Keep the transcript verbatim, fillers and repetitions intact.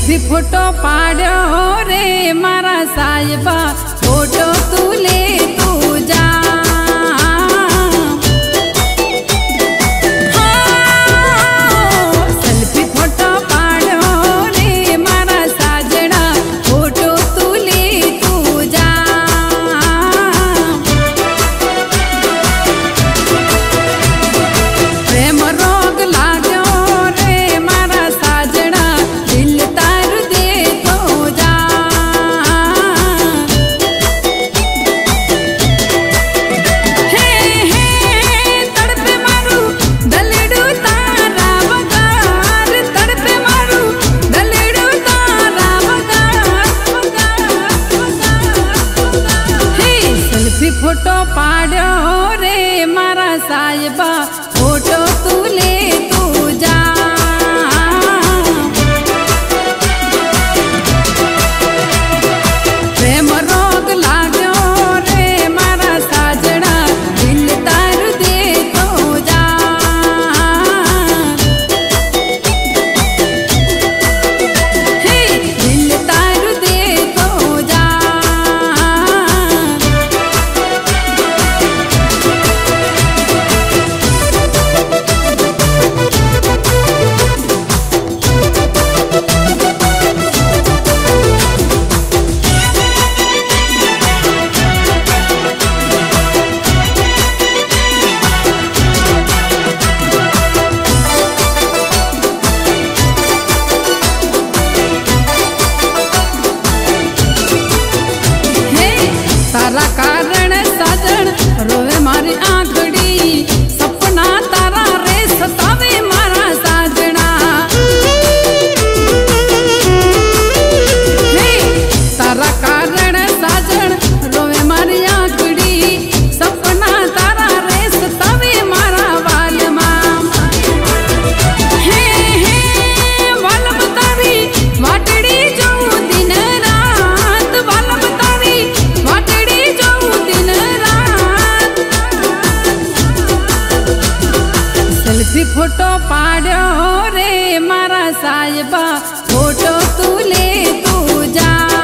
Selfie photo पाड्यो रे मारा साहिबा, फोटो तू ले तू जा। फोटो पाड्यो रे मारा साहिबा, फोटो तू ले तू जा। प्रेम रोग लाग्यो रे मारा साजना, दिल तारू दे तो जा। हे दिल तारू दे तो जा। तारा कारण साजन रोवे मारी आंखड़ी, सपना तारा रे सतावे मारा साजना। हे तारा कारण साजन रोवे मारी आंखड़ी, सपना तारा रे सतावे मारा वालमा। हे हे वालम तारी वाटड़ी जाऊं दिन रात, वालम तारी सेल्फी फोटो पाड्यो रे मारा साहिबा, फोटो तू ले तू जा।